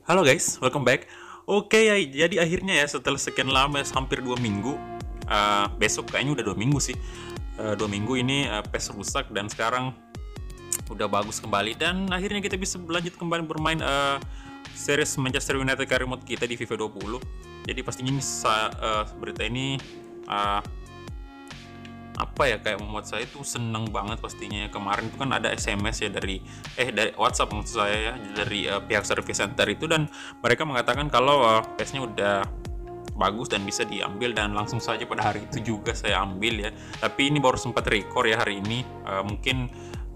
Halo guys, welcome back. Oke ya, jadi akhirnya ya setelah sekian lama, hampir 2 minggu, besok kayaknya udah 2 minggu sih. 2 minggu ini PES rusak dan sekarang udah bagus kembali dan akhirnya kita bisa berlanjut kembali bermain series Manchester United Career Mode kita di FIFA 20. Jadi pastinya ini berita ini uh, apa ya, kayak membuat saya tuh seneng banget pastinya. Kemarin itu kan ada SMS ya dari WhatsApp maksud saya ya, dari pihak service center itu, dan mereka mengatakan kalau PS-nya udah bagus dan bisa diambil, dan langsung saja pada hari itu juga saya ambil ya. Tapi ini baru sempat record ya hari ini, mungkin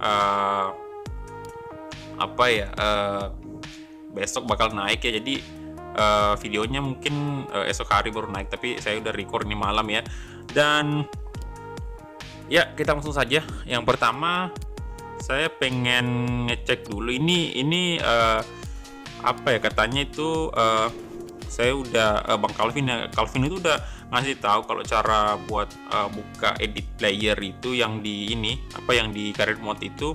besok bakal naik ya. Jadi videonya mungkin esok hari baru naik, tapi saya udah record ini malam ya. Dan ya, kita langsung saja. Yang pertama, saya pengen ngecek dulu ini apa ya, katanya itu saya udah Bang Calvin ya. Calvin itu udah ngasih tahu kalau cara buat buka edit player itu yang di yang di career mode itu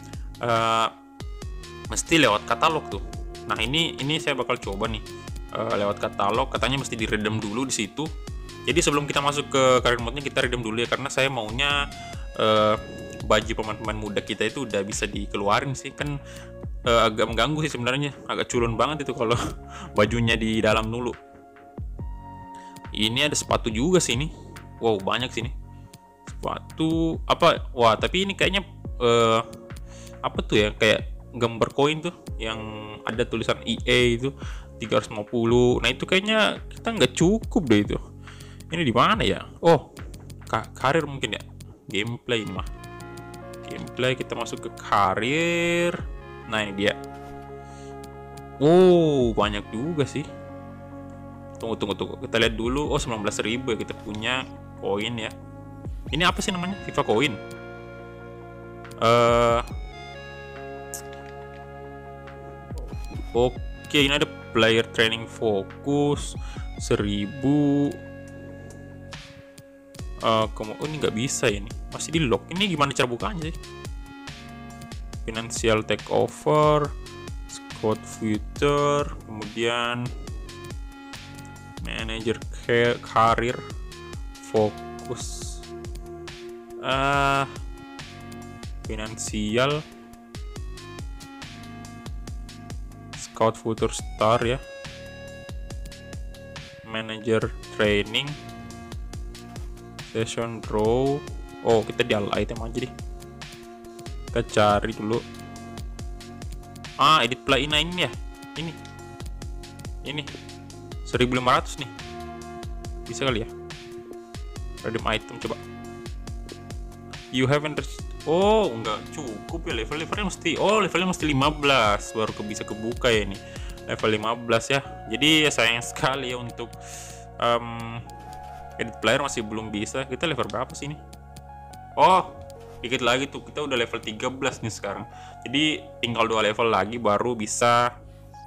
mesti lewat katalog tuh. Nah, ini saya bakal coba nih lewat katalog. Katanya mesti di-redeem dulu di situ. Jadi sebelum kita masuk ke career mode-nya, kita redeem dulu ya, karena saya maunya baju pemain-pemain muda kita itu udah bisa dikeluarin sih. Kan agak mengganggu sih sebenarnya, agak culun banget itu kalau bajunya di dalam dulu. Ini ada sepatu juga sih ini. Wow, banyak sih ini. Sepatu apa? Wah, tapi ini kayaknya apa tuh ya, kayak gambar koin tuh yang ada tulisan EA itu 350. Nah, itu kayaknya kita nggak cukup deh itu. Ini di mana ya? Oh, karir mungkin ya. Gameplay ini mah. Gameplay, kita masuk ke karir. Nah, ini dia. Oh, banyak juga sih. Tunggu. Kita lihat dulu. Oh, 19.000 ya kita punya koin ya. Ini apa sih namanya? FIFA koin. Oke, ini ada player training fokus 1000. Oh, ini nggak bisa ya, ini masih di lock. Ini gimana cara bukanya sih? Financial takeover, squad future, kemudian manager karir, fokus, finansial, scout future star ya, manager training, session draw. Oh, kita di all item aja deh. Kita cari dulu. Edit play ini ya. Ini 1.500 nih. Bisa kali ya. Redeem item coba. You haven't reached. Oh, enggak cukup ya, levelnya mesti. Oh, levelnya mesti 15 baru bisa kebuka ya ini. Level 15 ya. Jadi ya sayang sekali ya untuk edit player masih belum bisa. Kita level berapa sih ini? Oh, dikit lagi tuh, kita udah level 13 nih sekarang. Jadi tinggal 2 level lagi baru bisa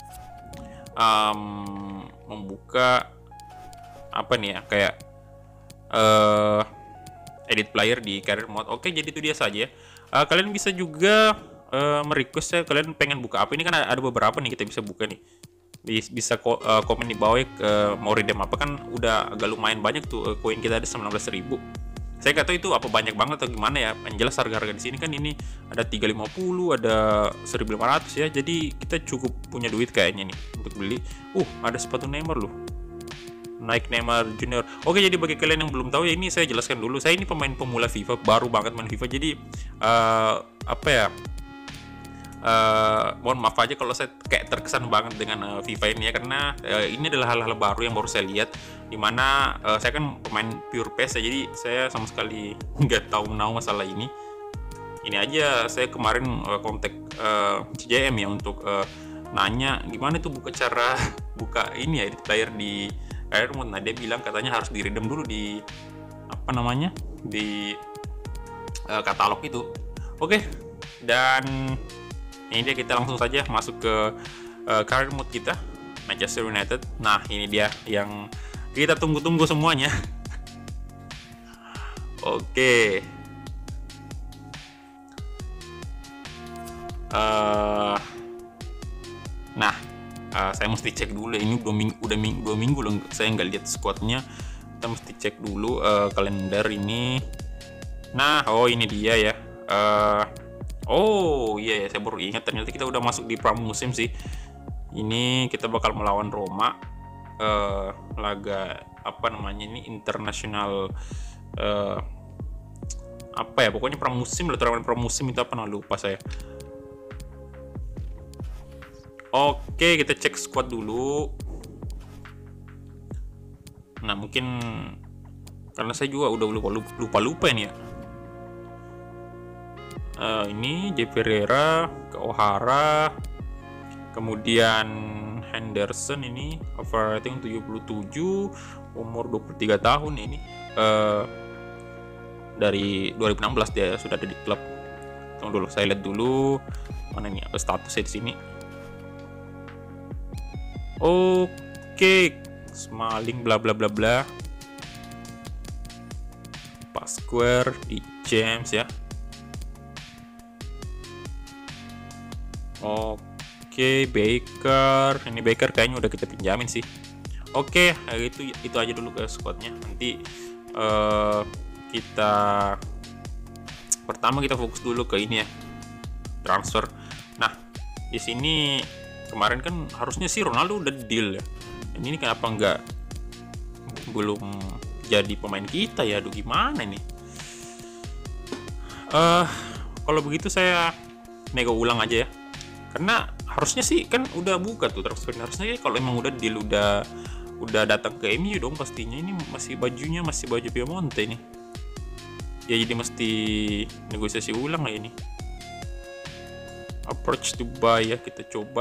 membuka apa nih ya, kayak edit player di career mode. Oke, jadi itu dia saja. Kalian bisa juga merequest ya, kalian pengen buka apa. Ini kan ada beberapa nih kita bisa buka nih. Bisa komen di bawah ya, mau redeem apa. Kan udah agak lumayan banyak tuh, koin kita ada 19.000. Saya nggak tahu itu apa banyak banget atau gimana ya. Yang jelas harga-harga di sini kan ini ada 350, ada 1.500 ya. Jadi kita cukup punya duit kayaknya nih untuk beli. Ada sepatu Neymar loh. Naik Neymar Junior. Oke, jadi bagi kalian yang belum tahu ya, ini saya jelaskan dulu. Saya ini pemain pemula FIFA, baru banget main FIFA. Jadi apa ya? Mohon maaf aja kalau saya kayak terkesan banget dengan FIFA ini ya, karena ini adalah hal-hal baru yang baru saya lihat, dimana saya kan pemain pure PES ya, jadi saya sama sekali nggak tahu masalah ini. Ini aja saya kemarin kontak CJM ya untuk nanya gimana tuh cara buka ini ya, edit player di career mode. Nah, dia bilang katanya harus di redeem dulu di di katalog itu. Oke, dan ini dia, kita langsung saja masuk ke career mode kita, Manchester United. Nah, ini dia yang kita tunggu-tunggu semuanya. Oke. Nah, Saya mesti cek dulu ya. Ini udah 2 minggu loh saya nggak lihat squadnya. Kita mesti cek dulu kalender ini. Nah, oh ini dia ya. Oh iya ya, saya baru ingat ternyata kita udah masuk di pramusim sih. Ini kita bakal melawan Roma. Laga apa namanya ini, internasional apa ya, pokoknya pramusim lah, turnamen pramusim itu apa, nah lupa saya. Oke, kita cek squad dulu. Nah mungkin karena saya juga udah lupa ini ya. Ini De Pereira, ke O'Hara, kemudian Henderson ini overrating 77, umur 23 tahun ini. Dari 2016 dia sudah ada di klub. Tunggu dulu, saya lihat dulu mana nih statusnya di sini. Oke, Smalling bla bla bla bla. Pasquare di James ya. Oke, Baker. Ini Baker kayaknya udah kita pinjamin sih. Oke, itu aja dulu ke squadnya. Nanti kita pertama kita fokus dulu ke ini ya, transfer. Nah, di sini kemarin kan harusnya sih Ronaldo udah deal ya. Ini kenapa belum jadi pemain kita ya? Aduh gimana nih? Kalau begitu saya nego ulang aja ya. Karena harusnya sih kan udah buka tuh transfer. Harusnya kalau emang udah deal, udah datang ke MU dong pastinya. Ini masih baju Piemonte ini. Ya jadi mesti negosiasi ulang lah ini. Approach to buy ya, kita coba.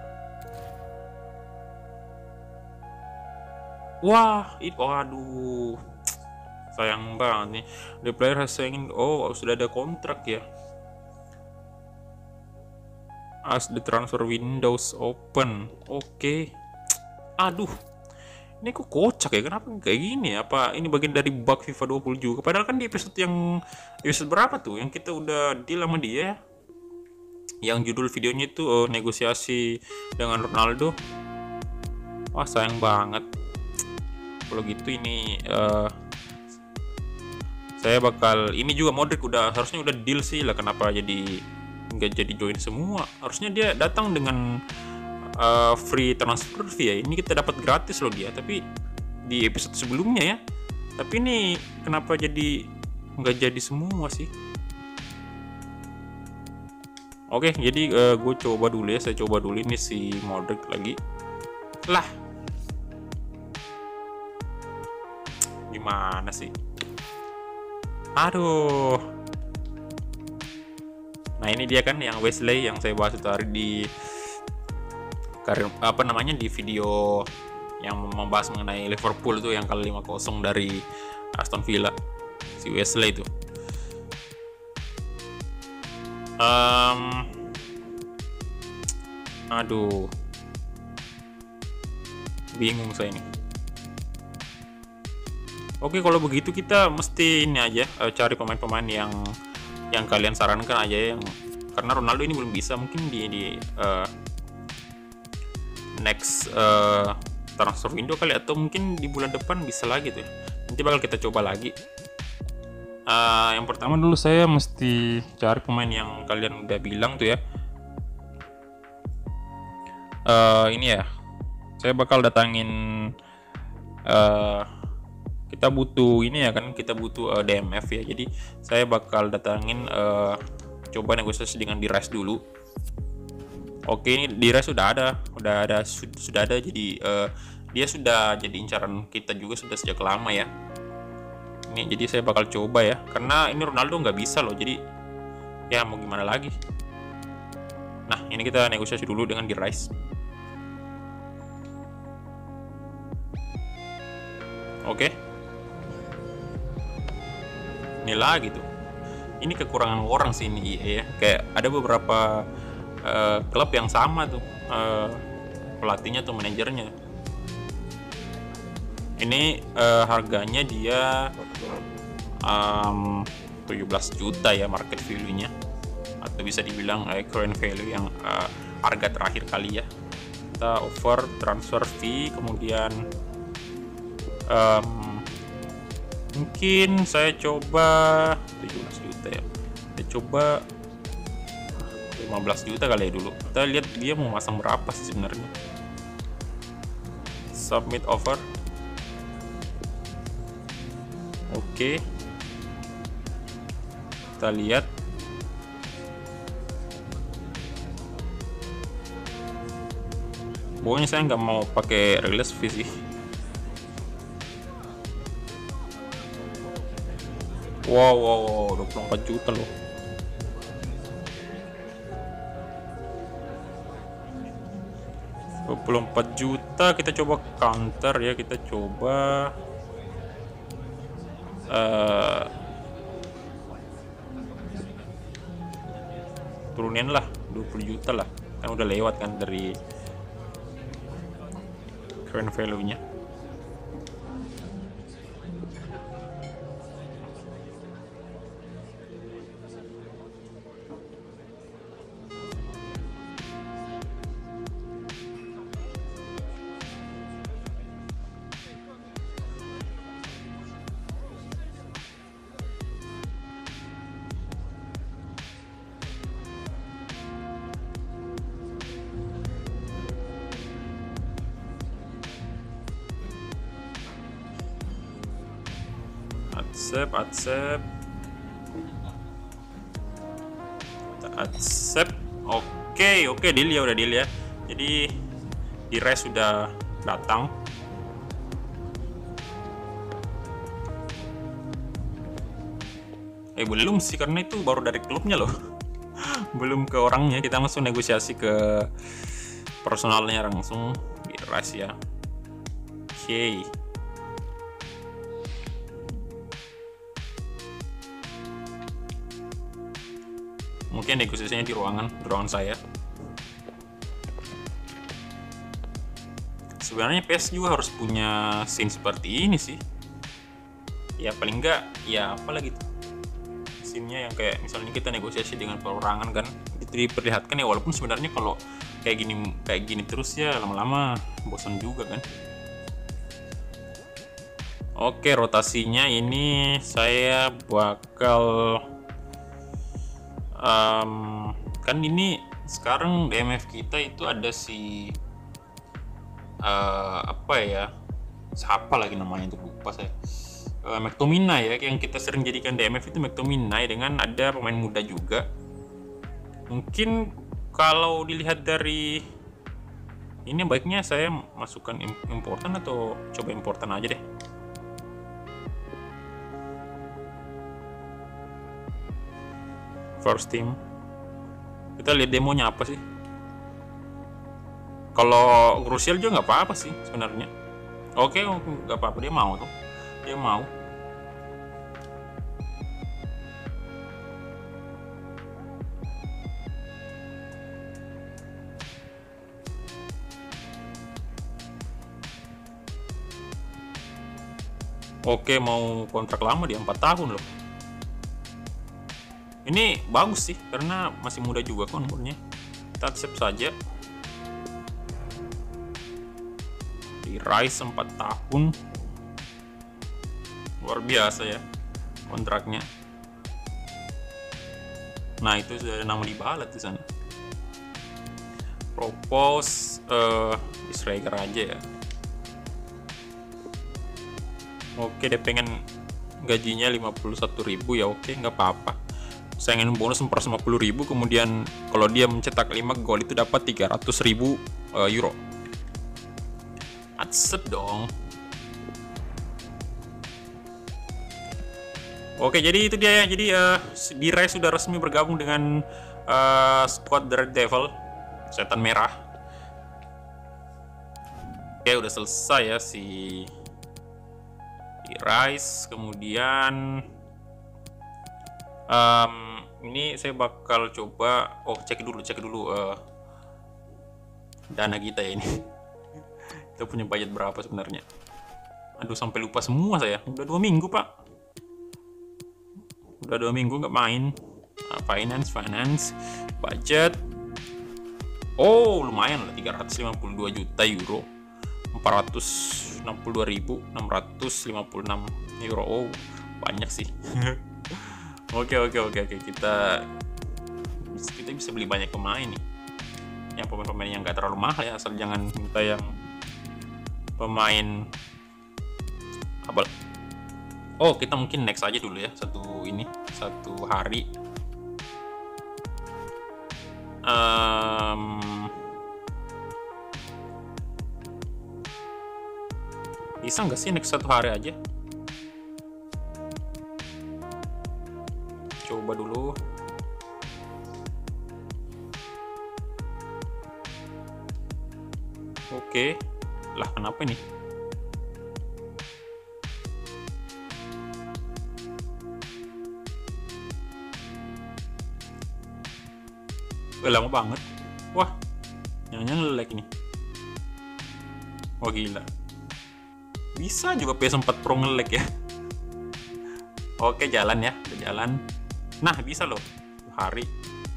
Wah, waduh, sayang banget nih. The player has signed. Oh, sudah ada kontrak ya. As the transfer windows open. Oke. Aduh, ini kok kocak ya, kenapa kayak gini? Apa ini bagian dari bug FIFA 20 juga? Padahal kan di episode berapa tuh yang kita udah deal sama dia, yang judul videonya itu negosiasi dengan Ronaldo. Wah sayang banget. Kalau gitu ini saya bakal, ini juga Modric harusnya udah deal sih lah, kenapa jadi nggak jadi join semua? Harusnya dia datang dengan free transfer fee ya. Ini kita dapat gratis loh dia, tapi di episode sebelumnya ya. Tapi ini kenapa jadi nggak jadi semua sih? Oke, jadi gue coba dulu ya. Saya coba dulu ini si Modric lagi. Lah, gimana sih? Aduh. Nah ini dia kan yang Wesley yang saya bahas itu hari di di video yang membahas mengenai Liverpool tuh, yang kalah 5-0 dari Aston Villa, si Wesley itu. Aduh, bingung saya ini. Oke, kalau begitu kita mesti ini aja, cari pemain-pemain yang kalian sarankan aja, karena Ronaldo ini belum bisa, mungkin di next transfer window kali, atau mungkin di bulan depan bisa lagi tuh. Nanti bakal kita coba lagi. Yang pertama dulu saya mesti cari pemain yang kalian udah bilang tuh ya. Ini ya, saya bakal datangin. Kita butuh ini ya kan, kita butuh DMF ya. Jadi saya bakal datangin, coba negosiasi dengan Diraz dulu. Oke, ini Diraz sudah ada. Jadi dia sudah jadi incaran kita juga sudah sejak lama ya. Ini jadi saya bakal coba ya, karena ini Ronaldo nggak bisa loh. Jadi ya mau gimana lagi. Nah ini kita negosiasi dulu dengan Diraz. Oke. Ini lagi tuh. Ini kekurangan orang sih ini ya. Kayak ada beberapa klub yang sama tuh, pelatihnya tuh, manajernya. Ini harganya dia 17 juta ya market value-nya, atau bisa dibilang current value yang harga terakhir kali ya. kita over transfer fee, kemudian mungkin saya coba 17 juta ya, saya coba 15 juta kali ya dulu. Kita lihat dia mau masang berapa sih sebenarnya. Submit offer. Oke, kita lihat. Pokoknya saya nggak mau pakai release fee sih. Wow, 24 juta loh. Juta, kita coba counter ya, kita coba turunin lah 20 juta lah, kan udah lewat kan dari current value nya. Accept. Oke, deal ya, udah deal ya. Jadi di res sudah datang. Belum sih, karena itu baru dari klubnya loh. Belum ke orangnya, kita langsung negosiasi ke personalnya langsung di res ya. Oke. Mungkin negosiasinya di ruangan saya. Sebenarnya PS juga harus punya scene seperti ini sih. Ya paling enggak, ya apalagi scene-nya yang kayak misalnya kita negosiasi dengan perorangan kan, itu diperlihatkan ya, walaupun sebenarnya kalau kayak gini terus ya lama-lama bosan juga kan. Oke, rotasinya ini saya bakal kan ini sekarang DMF kita itu ada si apa ya, siapa lagi namanya itu, lupa saya. McTominay ya, yang kita sering jadikan DMF itu McTominay, dengan ada pemain muda juga. Mungkin kalau dilihat dari ini baiknya saya masukkan importan atau coba importan aja deh. First team, kita lihat demonya apa sih. Kalau krusial juga nggak apa-apa sih sebenarnya. Oke, nggak apa-apa, dia mau tuh, dia mau. Oke, mau kontrak lama dia 4 tahun loh. Ini bagus sih karena masih muda juga kan umurnya. Kita accept saja. Di Rice 4 tahun. Luar biasa ya kontraknya. Nah, itu sudah ada nama Dybala di sana. Propose Striker aja ya. Oke, dia pengen gajinya 51.000 ya, oke, nggak apa-apa. Saya ingin bonus 450.000, kemudian kalau dia mencetak 5 gol itu dapat 300.000 euro. Accept dong. Oke, jadi itu dia ya. Jadi Dirai sudah resmi bergabung dengan squad The Red Devil, setan merah. Oke, udah selesai ya si Dirai. Kemudian ini saya bakal coba cek dulu dana kita ya ini. Kita punya budget berapa sebenarnya? Aduh, sampai lupa semua saya. Udah 2 minggu pak. Udah 2 minggu nggak main. Finance, budget. Oh, lumayan lah, 352 juta euro. 462.656 euro. Oh, banyak sih. Oke, kita bisa beli banyak pemain nih. Yang pemain-pemain yang nggak terlalu mahal ya, asal jangan minta yang pemain abal. Oh, kita mungkin next aja dulu ya, satu hari. Bisa nggak sih next satu hari aja? Coba dulu. Oke. Lah, kenapa ini? Lama banget. Wah, nyanya nge-lag ini. Wah, gila. Bisa juga PS4 Pro nge-lag ya. Oke, jalan ya, udah jalan. Nah, bisa loh. Hari.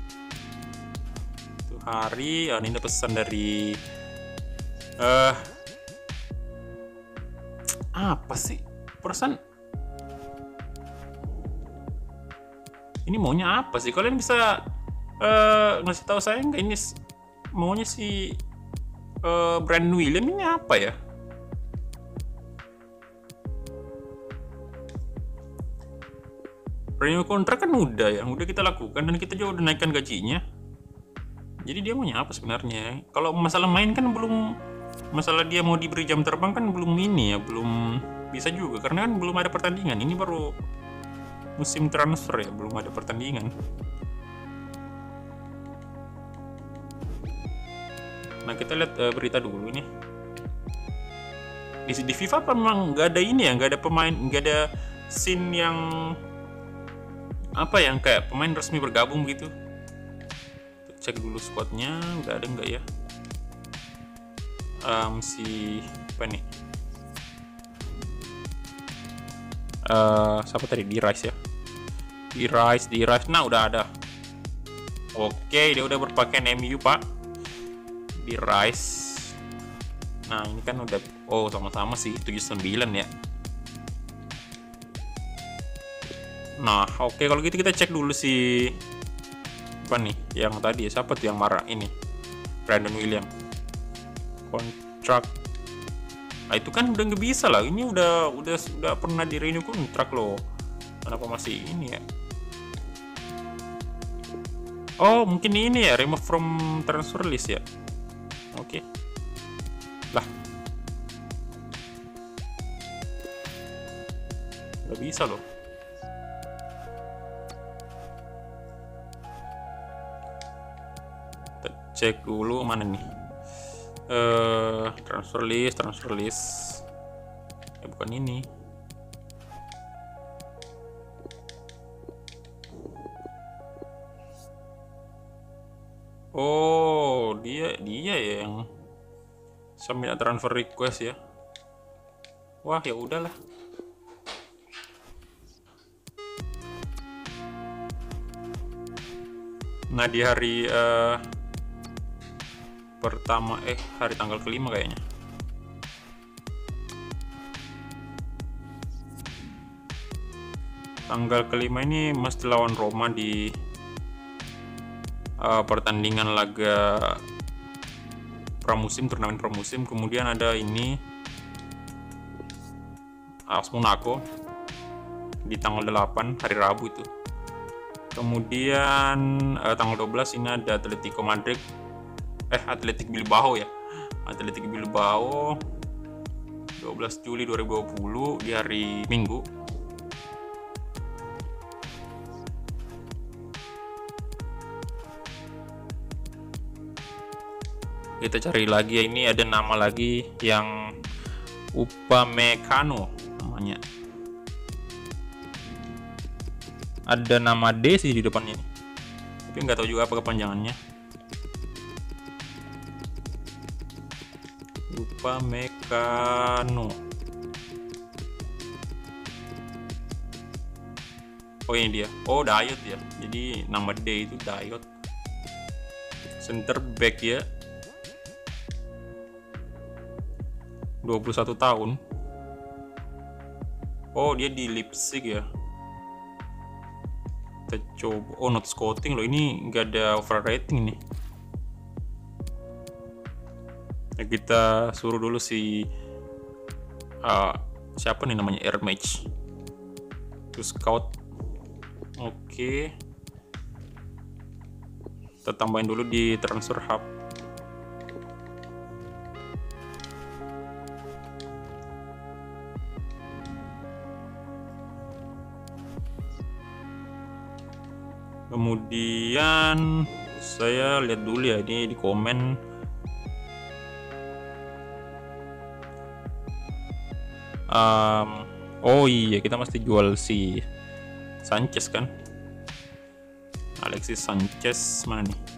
Oh, ini ada pesan dari apa sih? Perasaan ini maunya apa sih? Kalian bisa ngasih tahu saya nggak ini maunya si Brandon William ini apa ya? Premium kontrak kan udah yang udah kita lakukan dan kita juga udah naikkan gajinya. Jadi dia maunya apa sebenarnya? Kalau masalah main kan belum, masalah dia mau diberi jam terbang kan belum ini ya, belum bisa juga karena kan belum ada pertandingan. Ini baru musim transfer ya, belum ada pertandingan. Nah, kita lihat berita dulu nih. Di FIFA memang nggak ada ini ya, nggak ada pemain, nggak ada scene yang apa yang kayak pemain resmi bergabung gitu. Cek dulu squadnya, udah ada nggak ya? Si apa nih? Siapa tadi? Di Rice ya? Di Rice. Nah, udah ada. Oke, dia udah berpakaian MU, Pak. Di Rice. Nah, ini kan udah, oh sama-sama sih 79 ya. Nah, oke, kalau gitu kita cek dulu si apa nih yang tadi ya, siapa tuh yang marah ini, Brandon William kontrak. Nah, itu kan udah nggak bisa lah, ini udah pernah di renew kontrak loh, kenapa masih ini ya? Oh, mungkin ini ya, remove from transfer list ya. Oke. Lah, nggak bisa loh. Cek dulu mana nih, transfer list ya, bukan ini. Oh, dia ya yang submit transfer request ya. Wah, ya udahlah. Nah, di hari pertama hari tanggal kelima kayaknya. Tanggal kelima ini mesti lawan Roma di pertandingan laga pramusim, turnamen pramusim. Kemudian ada ini AS Monaco di tanggal 8 hari Rabu itu. Kemudian tanggal 12 ini ada Athletic Bilbao ya. Athletic Bilbao 12 Juli 2020 di hari Minggu. Kita cari lagi ya, ini ada nama lagi yang Upamecano namanya. Ada nama D sih di depannya nih, tapi nggak tahu juga apa kepanjangannya. Upamecano. Oh, ini dia. Oh, Dayot ya. Jadi nama D itu Dayot. Center back ya, 21 tahun. Oh, dia di Leipzig ya. Kita coba. Oh, not scouting loh, ini nggak ada overrating nih. Nah, kita suruh dulu si siapa nih namanya, Airmatch to scout. Oke. Kita tambahin dulu di transfer hub. Kemudian saya lihat dulu ya, ini di komen. Oh iya, kita mesti jual si Sanchez kan, Alexis Sanchez. Mana nih?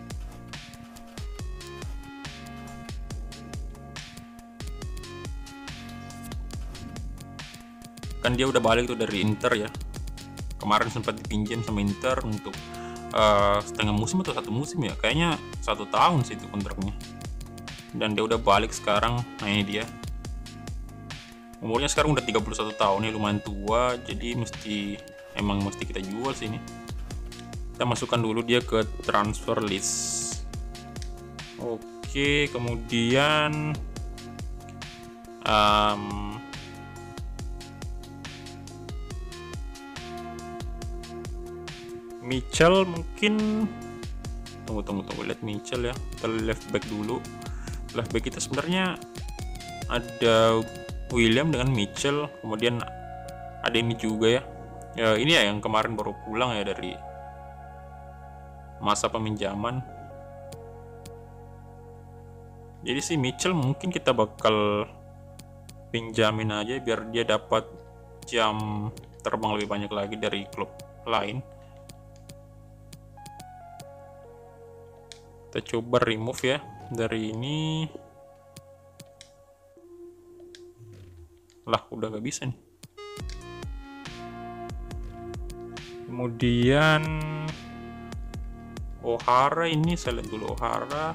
Kan dia udah balik tuh dari Inter ya, kemarin sempat dipinjam sama Inter untuk setengah musim atau 1 musim ya, kayaknya 1 tahun sih itu kontraknya, dan dia udah balik sekarang. Nah, ini dia, umurnya sekarang udah 31 tahun ya, lumayan tua, jadi emang mesti kita jual sih ini. Kita masukkan dulu dia ke transfer list. Oke, kemudian Mitchell mungkin, tunggu lihat Mitchell ya, kita left back dulu. Left back kita sebenarnya ada William dengan Mitchell, kemudian ada ini juga ya. Ini ya yang kemarin baru pulang ya dari masa peminjaman. Jadi si Mitchell mungkin kita bakal pinjamin aja biar dia dapat jam terbang lebih banyak lagi dari klub lain. Kita coba remove ya dari ini. Lah, udah gak bisa nih. Kemudian O'Hara, ini saya lihat dulu. O'Hara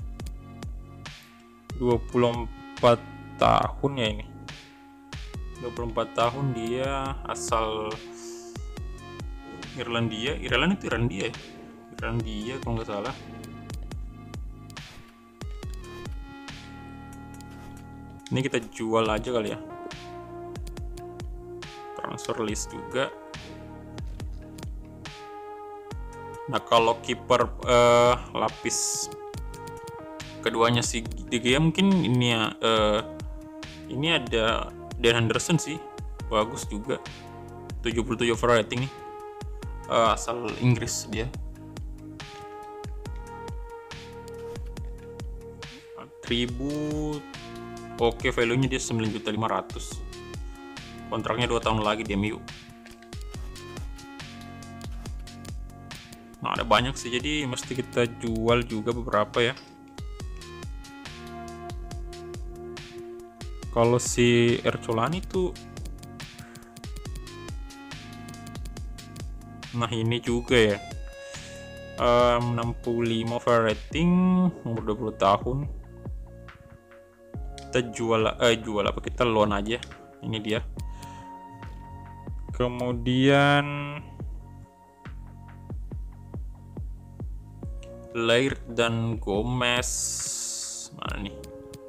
24 tahun ya ini. 24 tahun, dia asal Irlandia. Irlandia ya? Irlandia kalau nggak salah. Ini kita jual aja kali ya. Transfer list juga. Nah, kalau kiper lapis keduanya si De Gea mungkin ini ya, ini ada Dan Henderson sih, bagus juga, 77 overrating nih, asal Inggris dia. Atribut oke, value-nya dia 9.500.000. Kontraknya 2 tahun lagi di MU. Nah, ada banyak sih, jadi mesti kita jual juga beberapa ya. Kalau si Ercolani tuh, nah ini juga ya, 65 overrating, umur 20 tahun. Kita jual apa, kita loan aja. Ini dia. Kemudian Laird dan Gomez, mana nih?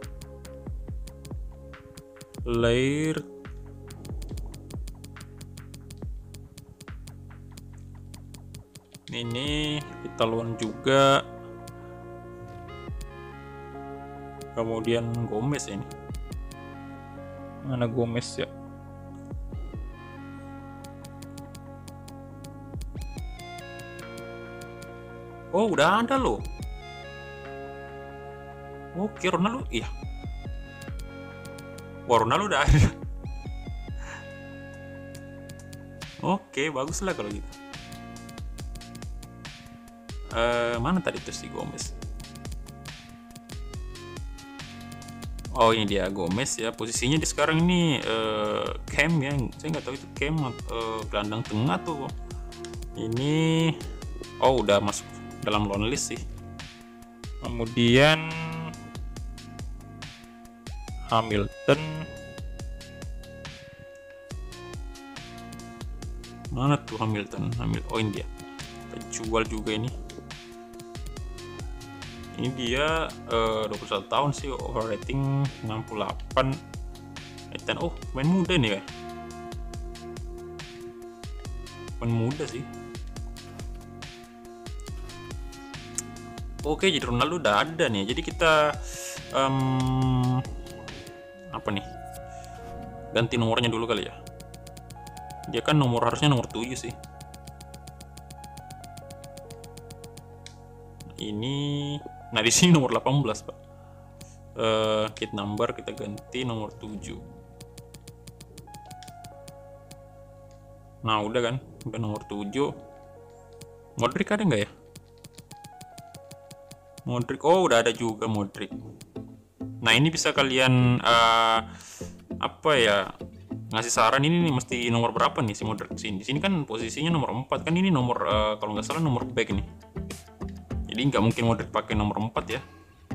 Laird ini kita loan juga. Kemudian Gomez ini, mana Gomez ya? Oh, udah ada loh. Oke, Ronaldo, iya. Wah, Ronaldo udah ada. Oke, bagus lah kalau gitu. Mana tadi tuh si Gomez? Oh, ini dia Gomez ya. Posisinya di sekarang ini cam ya. Saya nggak tahu itu cam atau gelandang tengah tuh. Ini, oh udah masuk dalam loan list sih. Kemudian Hamilton, mana tuh Hamilton? Oh ini dia, kita jual juga ini. Ini dia 21 tahun sih, overrating 68. Oh, main muda nih kayak. Main muda sih. Oke, jadi Ronaldo udah ada nih. Jadi kita apa nih? Ganti nomornya dulu kali ya. Dia kan harusnya nomor 7 sih. Ini, nah di sini nomor 18, Pak. Kit number kita ganti nomor 7. Nah, udah kan? Udah nomor 7. Modric ada nggak ya? Modric, oh udah ada juga Modric. Nah, ini bisa kalian apa ya, ngasih saran ini nih mesti nomor berapa nih si Modric sini. Di sini kan posisinya nomor 4 kan, ini nomor kalau nggak salah nomor back nih. Jadi nggak mungkin Modric pakai nomor 4 ya.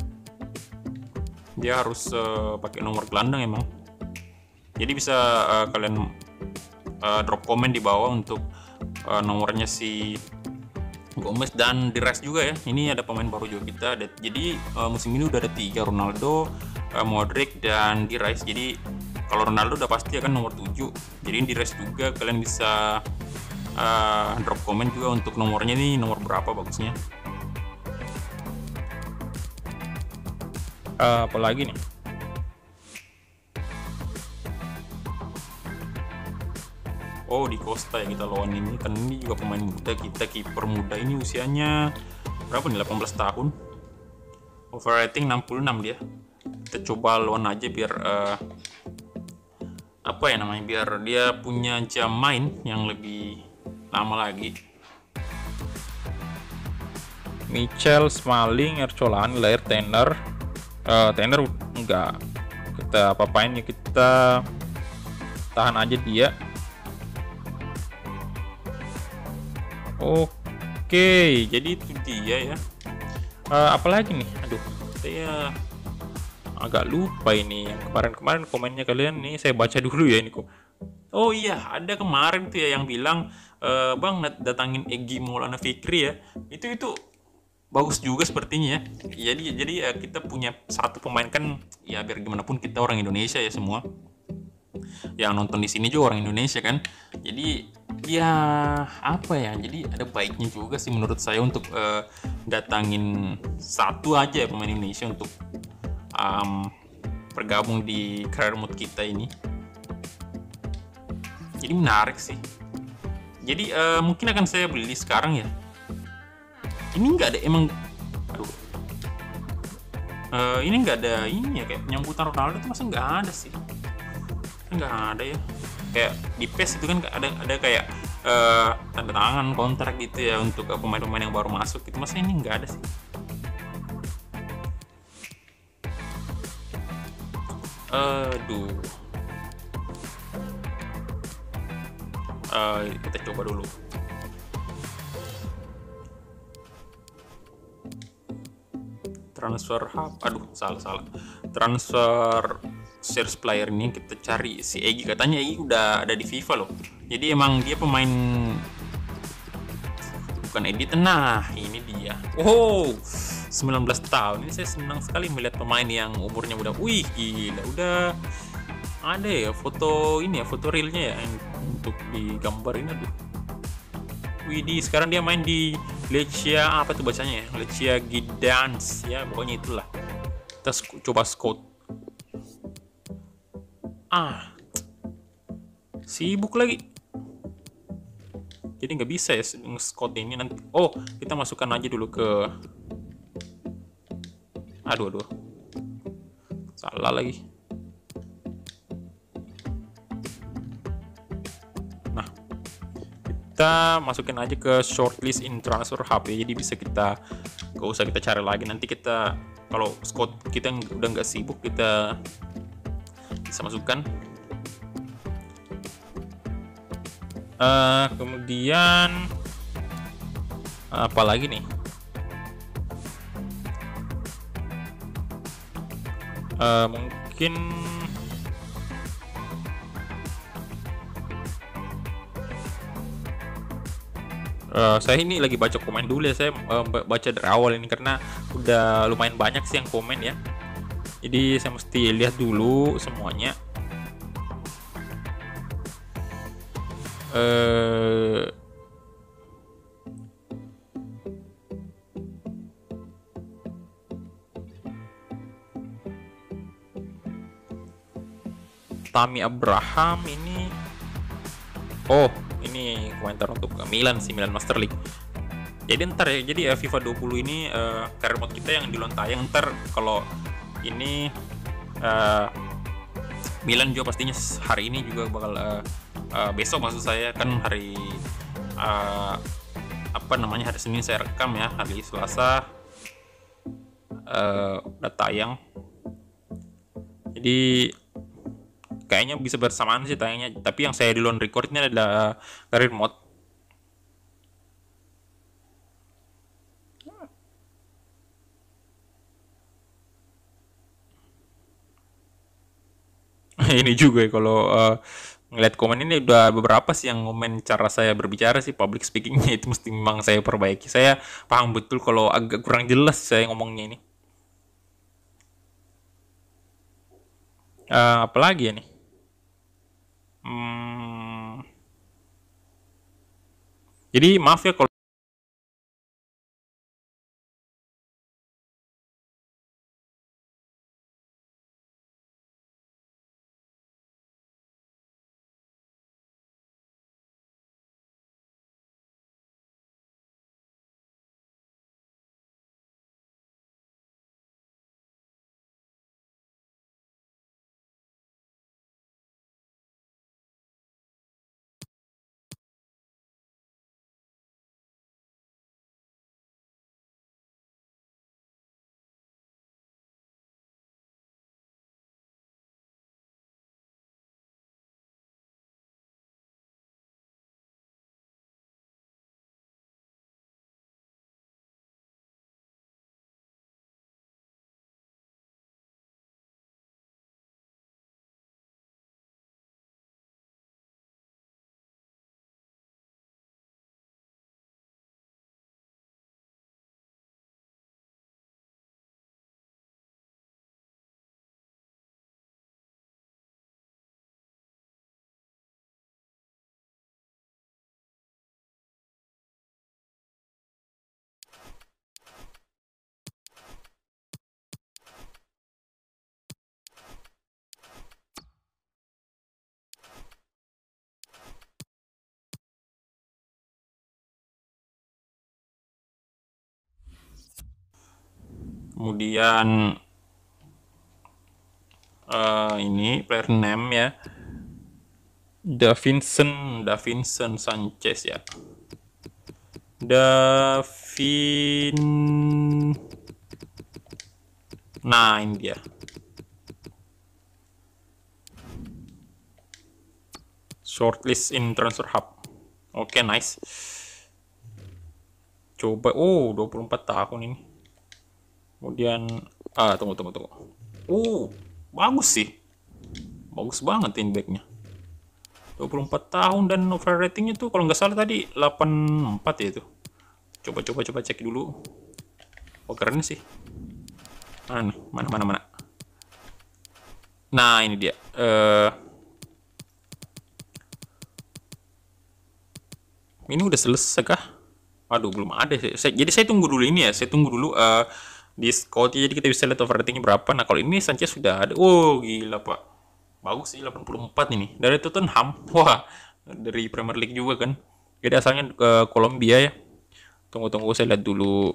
Dia harus pakai nomor gelandang emang. Jadi bisa kalian drop komen di bawah untuk nomornya si Gomez dan di rest juga ya. Ini ada pemain baru juga kita. Jadi musim ini udah ada 3, Ronaldo, Modric dan di rest. Jadi kalau Ronaldo udah pasti akan nomor 7. Jadi di rest juga kalian bisa drop komen juga untuk nomornya nih, nomor berapa bagusnya. Apalagi nih? Oh, di Costa ya kita lawan ini. Kan ini juga pemain muda kita, kiper muda ini usianya berapa nih? 18 tahun. Overrating 66 dia. Kita coba lawan aja biar apa ya namanya? Biar dia punya jam main yang lebih lama lagi. Michel, Smalling, Ercolani, Lair, Tanner. Tanner enggak kita apa-apain ya, kita tahan aja dia. Oke, jadi itu dia ya. Apalagi nih? Aduh, saya agak lupa ini yang kemarin-kemarin komennya kalian nih. Saya baca dulu ya ini kok. Oh iya, ada kemarin tuh ya yang bilang Bang datangin Egy Maulana Fikri ya. Itu bagus juga sepertinya ya. Jadi ya kita punya satu pemain kan ya, biar gimana pun kita orang Indonesia ya semua. Yang nonton di sini juga orang Indonesia kan. Jadi ya apa ya, jadi ada baiknya juga sih menurut saya untuk datangin satu aja pemain Indonesia untuk bergabung di career mode kita ini. Jadi menarik sih. Jadi mungkin akan saya beli sekarang ya. Ini nggak ada emang, aduh, ini nggak ada ini ya, kayak penyambutan Ronaldo itu masa nggak ada sih? Nggak ada ya. Kayak di PES itu kan ada kayak tanda tangan kontrak gitu ya untuk pemain-pemain yang baru masuk gitu. Masa ini nggak ada sih? Aduh. Kita coba dulu. Transfer hub, aduh salah. Transfer search player ini kita cari si Egy, katanya Egy udah ada di FIFA loh. Jadi emang dia pemain bukan edit. Nah, ini dia. Oh, 19 tahun. Ini saya senang sekali melihat pemain yang umurnya udah, wih gila, udah ada ya foto ini ya, foto realnya ya untuk digambar ini. Aduh. Widih, sekarang dia main di Lechia, apa tuh bacanya ya? Lechia Gdansk ya, pokoknya itulah. Kita coba scout. Sibuk lagi. Jadi nggak bisa ya nge-scout ini nanti. Oh, kita masukkan aja dulu ke. Aduh. Salah lagi. Nah, kita masukin aja ke shortlist in transfer hub ya. Jadi bisa kita, nggak usah kita cari lagi. Nanti kita kalau scout kita udah nggak sibuk, kita bisa masukkan. Kemudian apa lagi nih? Mungkin saya ini lagi baca komen dulu ya. Saya baca dari awal ini karena udah lumayan banyak sih yang komen ya. Jadi saya mesti lihat dulu semuanya. Tami Abraham ini, oh ini komentar untuk Milan sih, Milan Master League. Jadi ntar ya, jadi FIFA 20 ini career mode kita yang di tayang ntar. Kalau ini Milan juga pastinya hari ini juga bakal besok, maksud saya kan hari apa namanya, hari Senin saya rekam ya, hari Selasa udah tayang. Jadi kayaknya bisa bersamaan sih tayangnya, tapi yang saya duluan record ini adalah career mode. Ini juga ya, kalau ngeliat komen ini udah beberapa sih yang komen cara saya berbicara sih, public speakingnya itu mesti memang saya perbaiki. Saya paham betul kalau agak kurang jelas saya ngomongnya ini. Apalagi ya nih? Jadi maaf ya kalau kemudian ini player name ya, Davinson Sanchez ya. Nah ini dia. Shortlist in Transfer Hub. Oke, nice. Coba, 24 tahun ini. Kemudian, tunggu. Bagus sih. Bagus banget ini backnya. 24 tahun dan overall ratingnya tuh kalau nggak salah tadi 84 ya itu. Coba cek dulu. Oh, keren sih. Mana. Nah, ini dia. Ini udah selesai kah? Aduh, belum ada. Jadi saya tunggu dulu ini ya. Saya tunggu dulu di scout, jadi kita bisa lihat overratingnya berapa. Nah, kalau ini Sanchez sudah ada. Oh, gila, Pak. Bagus sih, 84 ini. Dari Tottenham. Wah, dari Premier League juga kan. Jadi asalnya ke Kolombia ya. Tunggu, saya lihat dulu.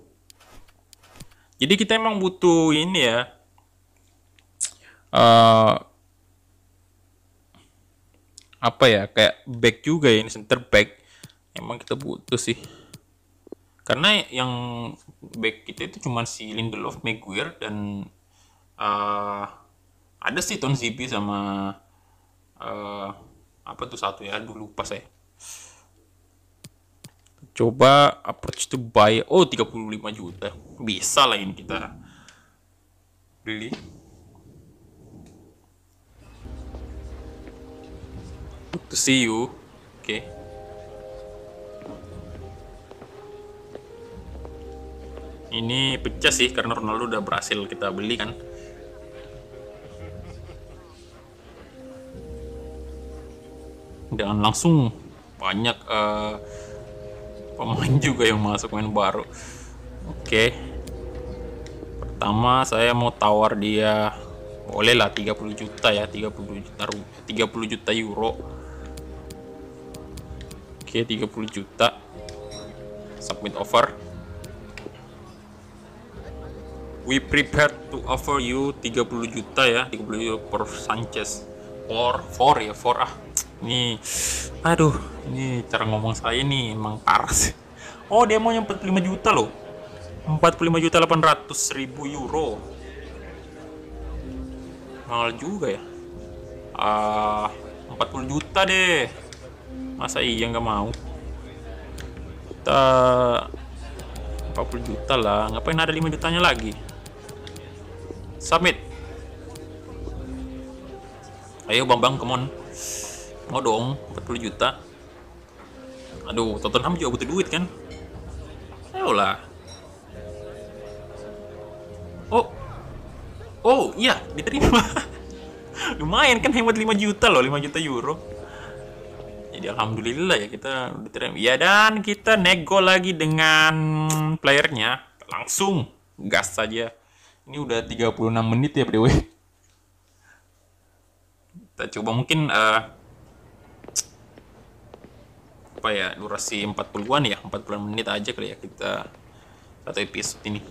Jadi kita emang butuh ini ya. Apa ya, kayak back juga ya, ini center back. Emang kita butuh sih. Karena yang back kita itu cuma si Lindelof, Maguire, dan ada sih Ton Zibi sama apa tuh satu ya, dulu lupa saya. Coba approach to buy. 35 juta. Bisa lah ini kita beli. to see you. Oke. Ini pecah sih karena Ronaldo udah berhasil kita beli kan. Dan langsung banyak pemain juga yang masuk, main baru. Oke. Pertama saya mau tawar dia, boleh lah 30 juta ya, 30 juta euro. Oke, 30 juta. Submit offer. We prepared to offer you 30 juta ya, 30 juta per Sanchez. For ah. Ini aduh, ini cara ngomong saya nih emang parah sih. Oh, dia mau 45 juta loh. 45.800.000 euro. Mahal juga ya. 40 juta deh. Masa iya nggak mau? Kita 40 juta lah. Ngapain ada 5 jutanya lagi? Submit. Ayo Bambang, come on. Mau dong 40 juta. Aduh, Tottenham juga butuh duit kan? Ayolah. Oh iya, diterima. Lumayan kan, hemat 5 juta loh, 5 juta euro. Jadi alhamdulillah ya kita diterima. Ya, dan kita nego lagi dengan playernya. Langsung gas saja. Ini udah 36 menit ya btw. Kita coba mungkin apa ya, durasi 40-an ya, 40 menit aja kali ya kita satu episode ini.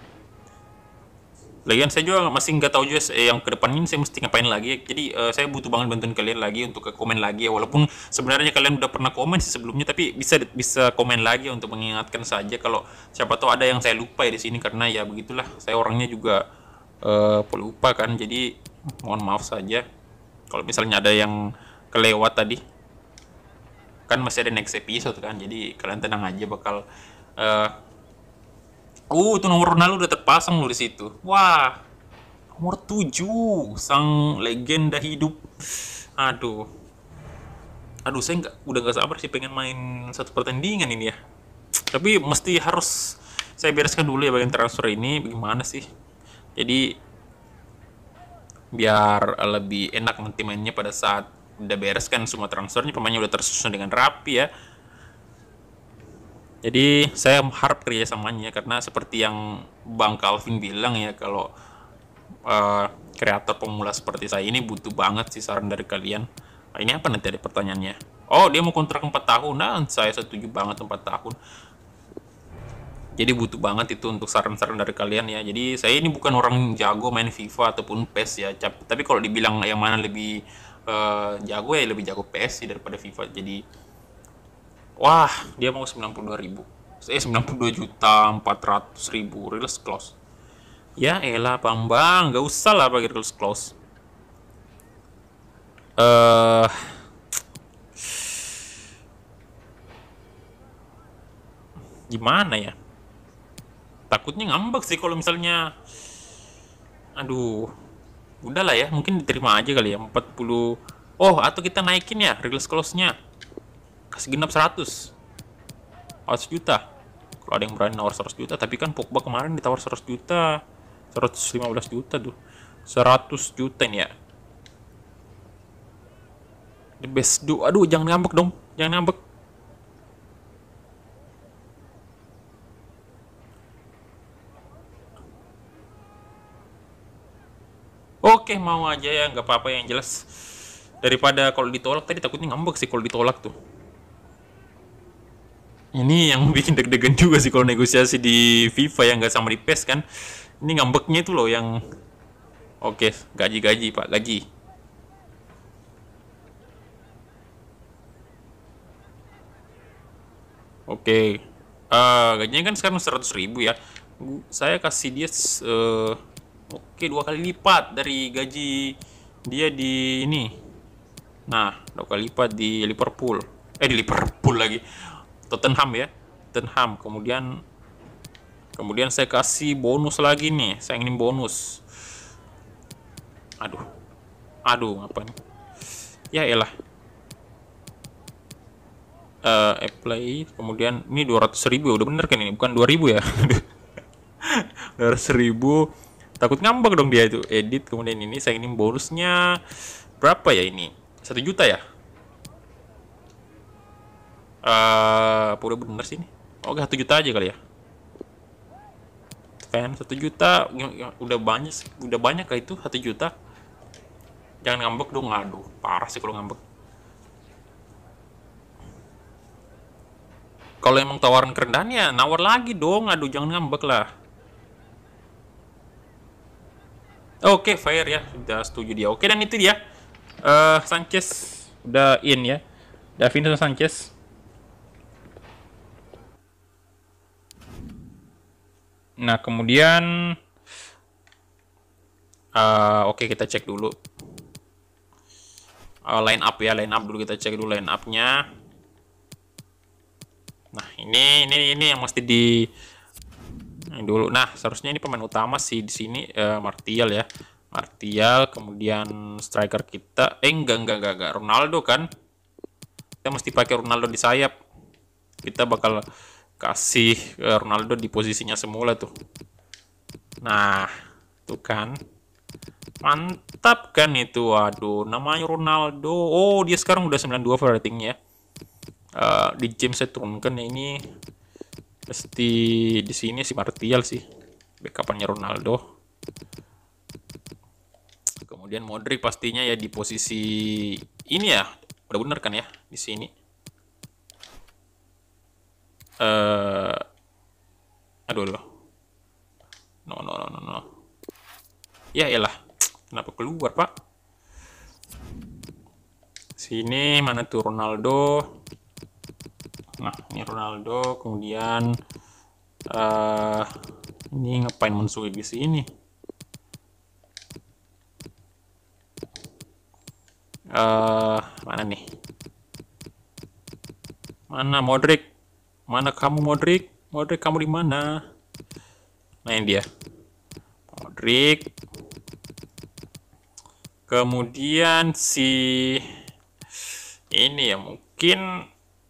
Lagian saya juga masih nggak tahu juga yang ke depan ini saya mesti ngapain lagi. Jadi saya butuh banget bantuan kalian lagi untuk ke komen lagi ya. Walaupun sebenarnya kalian udah pernah komen sih sebelumnya, tapi bisa komen lagi untuk mengingatkan saja kalau siapa tahu ada yang saya lupa ya di sini, karena ya begitulah, saya orangnya juga pelupa kan. Jadi mohon maaf saja kalau misalnya ada yang kelewat tadi. Kan masih ada next episode kan. Jadi kalian tenang aja, bakal itu nomor Ronaldo udah terpasang loh di situ. Wah, nomor 7, sang legenda hidup. Aduh, saya udah nggak sabar sih pengen main satu pertandingan ini ya. Tapi mesti harus saya bereskan dulu ya bagian transfer ini bagaimana sih. Jadi biar lebih enak nanti mainnya pada saat udah bereskan semua transfernya, pemainnya udah tersusun dengan rapi ya. Jadi saya harap kerjasamanya, karena seperti yang Bang Calvin bilang ya, kalau kreator pemula seperti saya ini butuh banget sih saran dari kalian. Nah, ini apa nanti ada pertanyaannya? Oh, dia mau kontrak 4 tahun. Nah, saya setuju banget 4 tahun. Jadi butuh banget itu untuk saran-saran dari kalian ya. Jadi saya ini bukan orang jago main FIFA ataupun PES ya. Tapi kalau dibilang yang mana lebih jago ya, lebih jago PES sih daripada FIFA. Jadi wah, dia mau 92.400.000 release clause. Ya elah Bang, gak usah lah pakai release clause. Gimana ya? Takutnya ngambek sih kalau misalnya. Aduh, udahlah ya, mungkin diterima aja kali ya 40. Oh, atau kita naikin ya release clause-nya. Kasih genap 100 juta. Kalau ada yang berani nawar 100 juta, tapi kan Pogba kemarin ditawar 100 juta, 115 juta tuh, 100 juta ini ya. The best do. Aduh, jangan ngambek dong, jangan ngambek. Oke, mau aja ya, nggak apa-apa, yang jelas daripada kalau ditolak. Tadi takutnya ngambek sih kalau ditolak tuh. Ini yang bikin deg-degan juga sih kalau negosiasi di FIFA yang nggak sama di PES kan. Ini ngambeknya itu loh yang oke, gaji Pak, gaji. Oke. Gajinya kan sekarang 100.000 ya. Saya kasih dia oke, 2 kali lipat dari gaji dia di ini. Nah, 2 kali lipat di Liverpool. Di Liverpool lagi. Tottenham ya. Tottenham. Kemudian saya kasih bonus lagi nih. Saya ingin bonus. Aduh, ngapain? Ya elah. apply, kemudian ini 200.000 ya, udah bener kan ini, bukan 2.000 ya. 200.000, takut ngambek dong dia itu. Edit, kemudian ini saya ini bonusnya berapa ya ini, 1 juta ya. Udah bener sih ini. Oke, 1 juta aja kali ya. Fan 1 juta, udah banyak kah itu 1 juta. Jangan ngambek dong, aduh parah sih kalau ngambek. Kalau emang tawaran kerendahan ya nawar lagi dong, aduh jangan ngambek lah. Oke, fair ya, sudah setuju dia. Oke, dan itu dia. Sanchez udah in ya. Davinson Sanchez. Nah, kemudian oke, kita cek dulu line up ya, line up dulu, kita cek dulu line upnya. Nah, ini yang mesti di dulu. Nah, seharusnya ini pemain utama sih di sini, Martial ya. Martial, kemudian striker kita enggak Ronaldo kan. Kita mesti pakai Ronaldo di sayap. Kita bakal kasih Ronaldo di posisinya semula tuh. Nah, tuh kan. Mantap kan itu. Waduh, namanya Ronaldo. Oh, dia sekarang udah 92 ratingnya. Di game saya turunkan ya, ini pasti di sini si Martial sih. Backupannya Ronaldo. Kemudian Modric pastinya ya di posisi ini ya. Udah bener kan ya di sini. Aduh. No. Ya elah. Kenapa keluar, Pak? Sini mana tuh Ronaldo? Nah, ini Ronaldo, kemudian ini ngapain Mansuki di sini? Mana nih? Mana Modric? Mana kamu Modric? Modric kamu di mana? Nah, ini dia. Modric. Kemudian si ini ya mungkin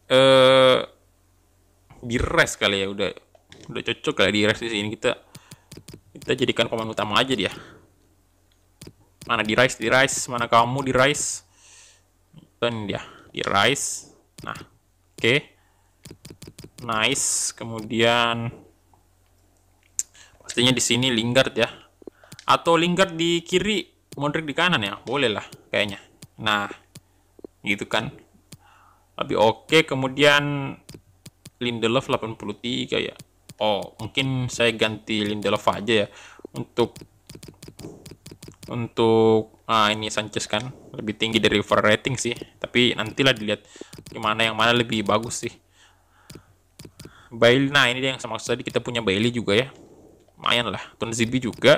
di rest kali ya, udah cocok kali di rest di sini. Kita jadikan pemain utama aja dia. Mana di Rice, mana kamu di Rice? Ini dia di Rice. Nah, oke. Nice. Kemudian pastinya di sini Lingard ya. Atau Lingard di kiri, Modric di kanan ya. Boleh lah kayaknya. Nah, gitu kan. Lebih oke. Kemudian Lindelof 83 ya. Oh, mungkin saya ganti Lindelof aja ya. Untuk ini Sanchez kan lebih tinggi dari overrating sih, tapi nantilah dilihat gimana yang mana lebih bagus sih. Bailey, nah ini dia yang sama tadi kita punya Bailey juga ya, lumayan lah. Tonzibi juga.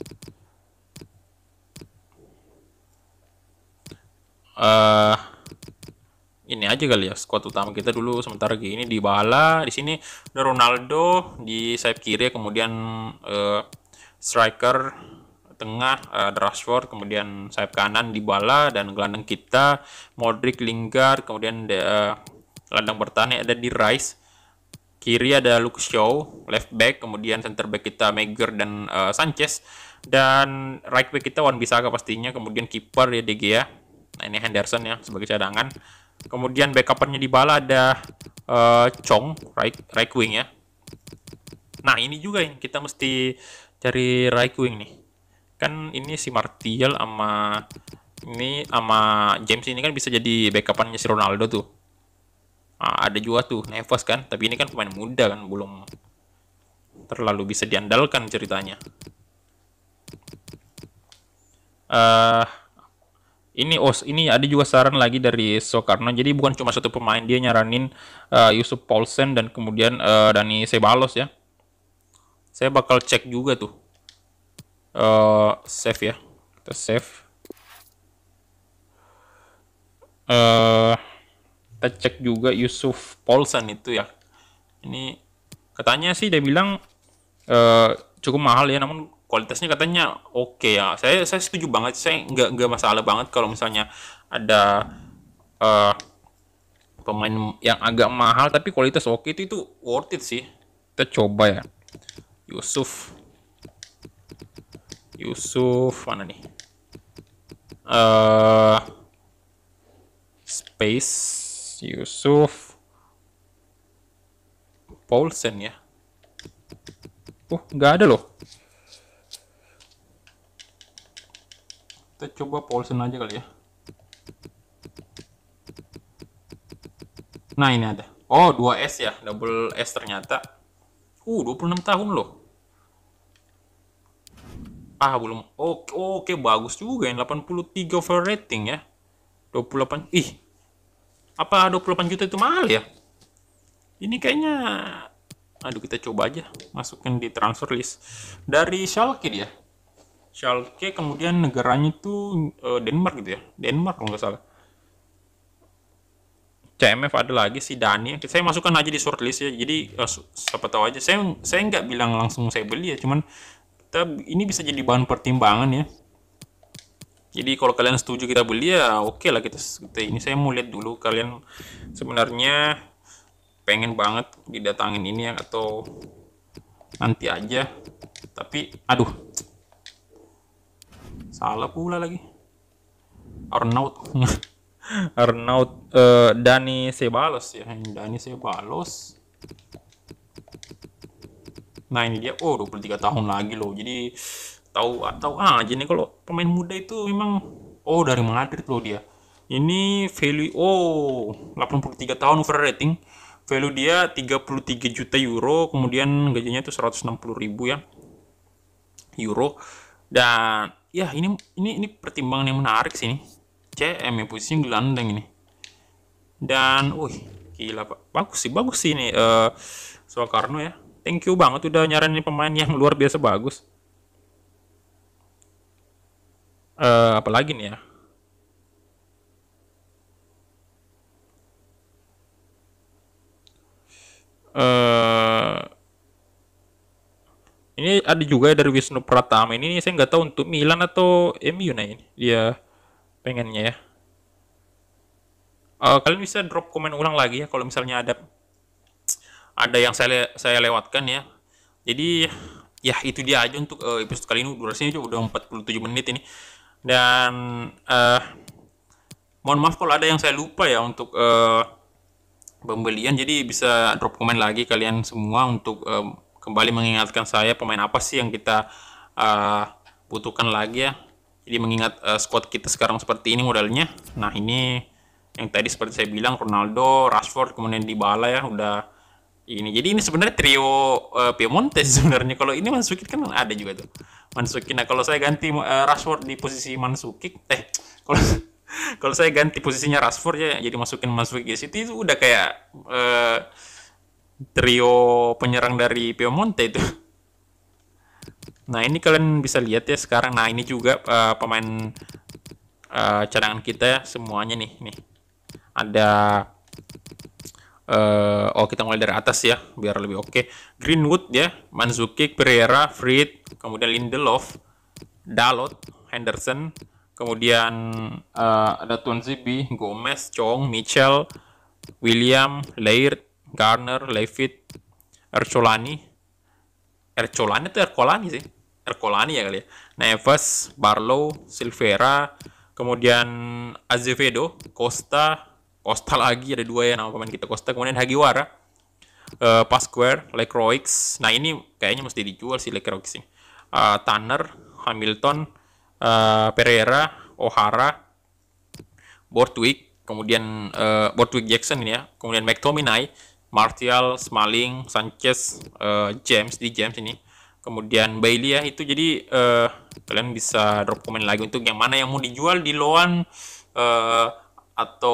Ini aja kali ya squad utama kita dulu sementara gini. Di bala di sini ada Ronaldo di sayap kiri, kemudian striker tengah ada Rashford, kemudian sayap kanan di bala, dan gelandang kita Modric, Lingard, kemudian gelandang bertahan ada di Rice, kiri ada Luke Shaw, left back, kemudian center back kita Maguire dan Sanchez, dan right back kita Wan-Bissaka pastinya, kemudian kiper ya De Gea. Nah, ini Henderson ya sebagai cadangan. Kemudian backupannya di bala ada Chong, right wing ya. Nah, ini juga yang kita mesti cari right wing nih. Kan ini si Martial sama James ini kan bisa jadi backupannya si Ronaldo tuh. Nah, ada juga tuh Neves kan, tapi ini kan pemain muda kan, belum terlalu bisa diandalkan ceritanya. Ini ada juga saran lagi dari Soekarno. Jadi bukan cuma satu pemain, dia nyaranin Yusuf Poulsen dan kemudian Dani Ceballos ya. Saya bakal cek juga tuh. Save ya. Kita save. Kita cek juga Yusuf Poulsen itu ya. Ini katanya sih dia bilang cukup mahal ya, namun kualitasnya katanya oke ya. Saya setuju banget. Saya nggak masalah banget kalau misalnya ada pemain yang agak mahal tapi kualitas oke itu worth it sih. Kita coba ya. Yusuf mana nih? Space Yusuf Paulsen ya. Nggak ada loh. Kita coba Paulsen aja kali ya. Nah, ini ada. Oh, 2S ya, double S ternyata. 26 tahun loh. Belum. Oke, bagus juga yang 83 over rating ya. 28. Apa 28 juta itu mahal ya? Ini kayaknya, aduh, kita coba aja masukin di transfer list. Dari Schalke dia. Schalke, kemudian negaranya itu Denmark gitu ya. Denmark kalau nggak salah. CMF ada lagi si Dani. Saya masukkan aja di shortlist ya. Jadi siapa tahu aja. Saya nggak bilang langsung saya beli ya. Cuman ini bisa jadi bahan pertimbangan ya. Jadi kalau kalian setuju kita beli ya oke lah kita ini. Saya mau lihat dulu kalian sebenarnya pengen banget didatangin ini ya atau nanti aja. Tapi aduh, salah pula lagi. Arnaud Dani Ceballos ya. Dani Ceballos. Nah ini dia. 23 tahun lagi loh. Jadi tahu aja nih kalau pemain muda itu memang dari Madrid loh dia. Ini value 83 tahun over rating. Value dia 33 juta euro, kemudian gajinya itu 160.000 ya euro. Dan ya ini pertimbangan yang menarik sih nih. CM ya, posisinya gelandang ini. Dan gila Pak. Bagus sih ini Soekarno ya. Thank you banget udah nyaranin pemain yang luar biasa bagus. Apalagi nih ya. Ini ada juga dari Wisnu Pratama. Ini saya nggak tahu untuk Milan atau MU. Nah ini dia pengennya ya. Kalian bisa drop komen ulang lagi ya kalau misalnya ada yang saya lewatkan ya. Jadi ya itu dia aja untuk episode kali ini. Durasinya juga udah 47 menit ini. Dan mohon maaf kalau ada yang saya lupa ya untuk pembelian. Jadi bisa drop komen lagi kalian semua untuk kembali mengingatkan saya pemain apa sih yang kita butuhkan lagi ya. Jadi mengingat squad kita sekarang seperti ini modelnya. Nah ini yang tadi seperti saya bilang Ronaldo, Rashford, kemudian Dybala ya udah ini. Jadi ini sebenarnya trio Piemonte sebenarnya. Kalau ini Mandzukic kan ada juga tuh Mandzukic. Nah kalau saya ganti Rashford di posisi Mandzukic, kalau saya ganti posisinya Rashford ya, jadi masukin Mandzukic di situ itu udah kayak trio penyerang dari Piemonte itu. Nah ini kalian bisa lihat ya sekarang. Nah ini juga pemain cadangan kita ya semuanya nih. Ada kita mulai dari atas ya biar lebih oke. Greenwood ya, Mandzukic, Pereira, Fred, kemudian Lindelof, Dalot, Henderson, kemudian ada Tuanzebe, Gomez, Chong, Mitchell, William, Laird, Garner, Levitt, Ercolani itu Ercolani sih. Ercolani ya kali ya. Neves, Barlow, Silvera, kemudian Azevedo, Costa lagi ada 2 ya nama pemain kita, Costa, kemudian Hagiwara, Pasquer, Lecroix. Nah ini kayaknya mesti dijual sih Lecroix ini. Tanner, Hamilton, Pereira, O'Hara, Borthwick, kemudian Borthwick Jackson ini ya, kemudian McTominay, Martial, Smalling, Sanchez, James ini, kemudian Bailey ya itu. Jadi kalian bisa drop komen lagi untuk yang mana yang mau dijual di loan atau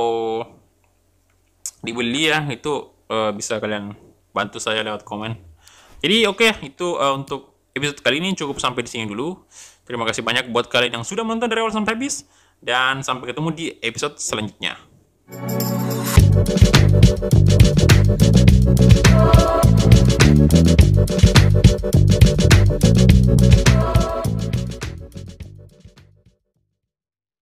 dibeli ya, itu bisa kalian bantu saya lewat komen. Jadi itu untuk episode kali ini cukup sampai di sini dulu. Terima kasih banyak buat kalian yang sudah menonton dari awal sampai habis, dan sampai ketemu di episode selanjutnya.